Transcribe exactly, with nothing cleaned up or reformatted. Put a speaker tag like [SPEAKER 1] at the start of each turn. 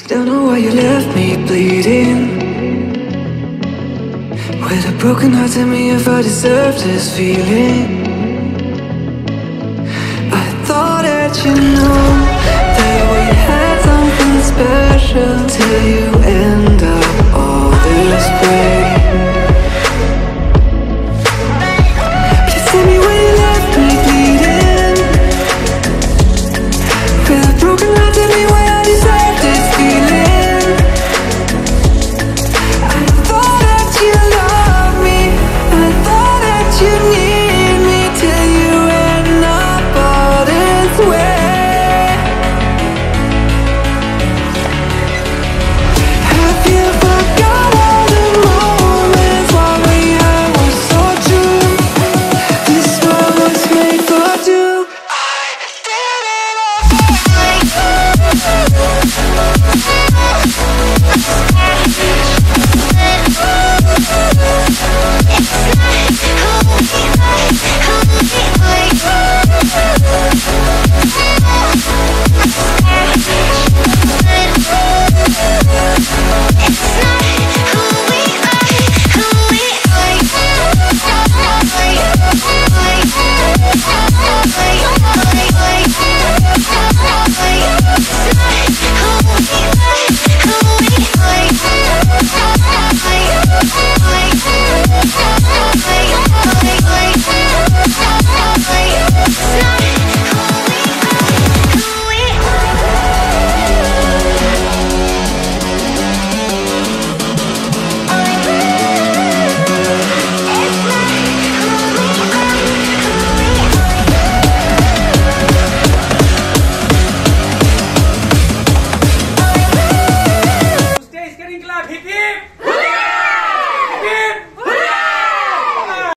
[SPEAKER 1] Don't know why you left me bleeding. With a broken heart, tell me if I deserve this feeling. I thought that you know that we had something special, till you end up all this way. Please tell me why you left me bleeding. With a broken heart, tell me why I deserve this feeling. I thought that you loved me, I thought that you need me, till you end up all this way. Have you forgot all the moments while we had was so true? This world was made for two. I did it
[SPEAKER 2] Kushtia is getting club. Hip hip.